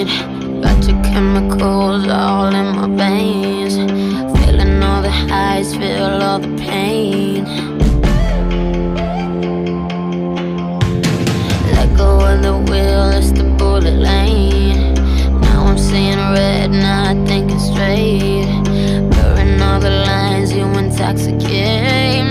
need. Got your chemicals all in my veins, feeling all the highs, feel all the pain. Let go of the wheel, it's the bullet lane. Now I'm seeing red, not thinking straight. Blurring all the lines, you intoxicate